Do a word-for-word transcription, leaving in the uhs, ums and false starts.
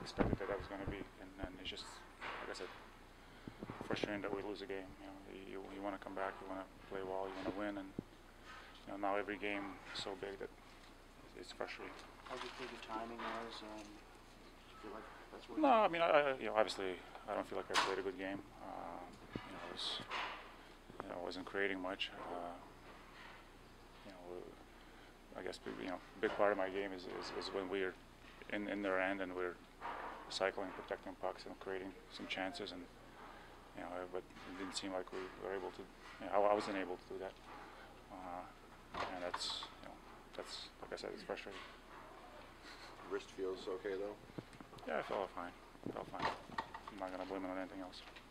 expected that that was going to be, and then it's just, like I said, frustrating that we lose a game. You know, you, you want to come back, you want to play well, you want to win, and you know, now every game is so big that it's frustrating. How do you feel the timing was? Um, do you feel like that's what? No, I mean, I, I, you know, obviously, I don't feel like I played a good game. Um, you know, I was, you know, I wasn't creating much. Uh, you know, I guess you know, a big part of my game is, is, is when we're in in their end and we're cycling, protecting pucks, and creating some chances, and you know, but it didn't seem like we were able to. You know, I, I wasn't able to do that, uh, and that's, you know, that's, like I said, it's frustrating. Wrist feels okay though? Yeah, I felt fine. I felt fine. I'm not going to blame it on anything else.